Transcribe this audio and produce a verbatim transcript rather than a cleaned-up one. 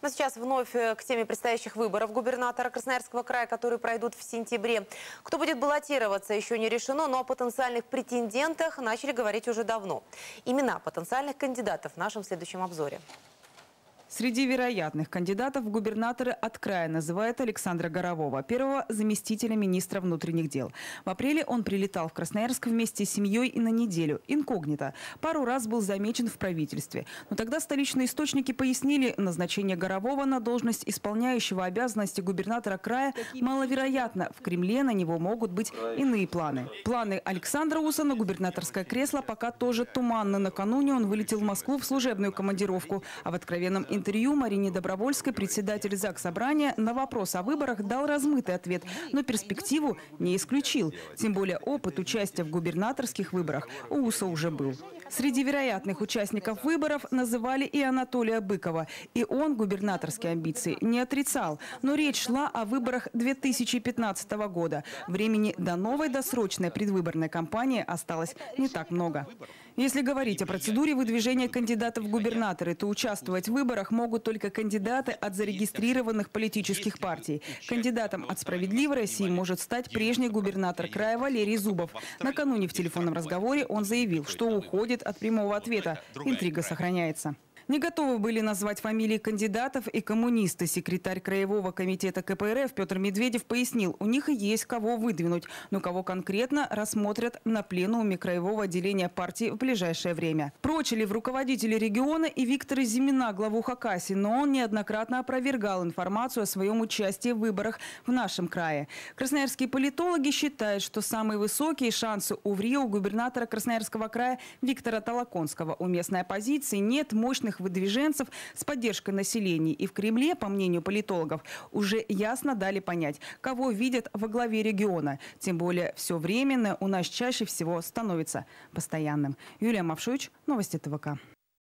Но сейчас вновь к теме предстоящих выборов губернатора Красноярского края, которые пройдут в сентябре. Кто будет баллотироваться, еще не решено, но о потенциальных претендентах начали говорить уже давно. Имена потенциальных кандидатов в нашем следующем обзоре. Среди вероятных кандидатов в губернаторы от края называют Александра Горового, первого заместителя министра внутренних дел. В апреле он прилетал в Красноярск вместе с семьей и на неделю, инкогнито. Пару раз был замечен в правительстве. Но тогда столичные источники пояснили, назначение Горового на должность исполняющего обязанности губернатора края маловероятно. В Кремле на него могут быть иные планы. Планы Александра Уса на губернаторское кресло пока тоже туманны. Накануне он вылетел в Москву в служебную командировку, а в откровенном интервью интервью Марине Добровольской председатель Заксобрания на вопрос о выборах дал размытый ответ, но перспективу не исключил. Тем более опыт участия в губернаторских выборах у Уса уже был. Среди вероятных участников выборов называли и Анатолия Быкова. И он губернаторские амбиции не отрицал. Но речь шла о выборах две тысячи пятнадцатого года. Времени до новой досрочной предвыборной кампании осталось не так много. Если говорить о процедуре выдвижения кандидатов в губернаторы, то участвовать в выборах могут только кандидаты от зарегистрированных политических партий. Кандидатом от «Справедливой России» может стать прежний губернатор края Валерий Зубов. Накануне в телефонном разговоре он заявил, что уходит от прямого ответа. Интрига сохраняется. Не готовы были назвать фамилии кандидатов и коммунисты. Секретарь Краевого комитета ка пэ эр эф Петр Медведев пояснил, у них и есть кого выдвинуть, но кого конкретно рассмотрят на пленуме Краевого отделения партии в ближайшее время. Прочили в руководители региона и Виктора Зимина, главу Хакасии, но он неоднократно опровергал информацию о своем участии в выборах в нашем крае. Красноярские политологи считают, что самые высокие шансы у ВРИО у губернатора Красноярского края Виктора Толоконского. У местной оппозиции нет мощных выдвиженцев с поддержкой населения. И в Кремле, по мнению политологов, уже ясно дали понять, кого видят во главе региона. Тем более все временное у нас чаще всего становится постоянным. Юлия Мавшуич, новости тэ вэ ка.